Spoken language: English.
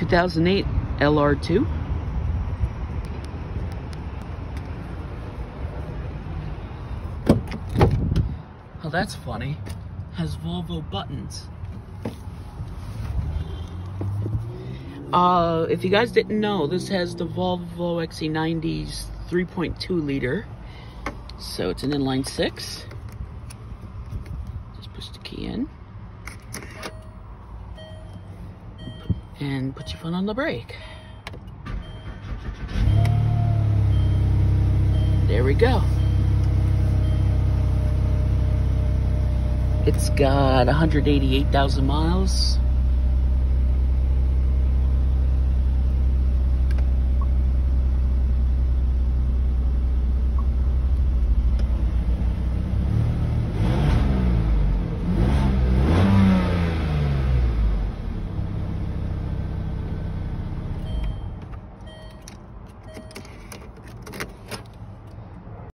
2008 LR2. Oh, that's funny. Has Volvo buttons. If you guys didn't know, this has the Volvo XC90's 3.2 liter. So it's an inline six. Just push the key in. And put your foot on the brake. There we go. It's got 188,000 miles.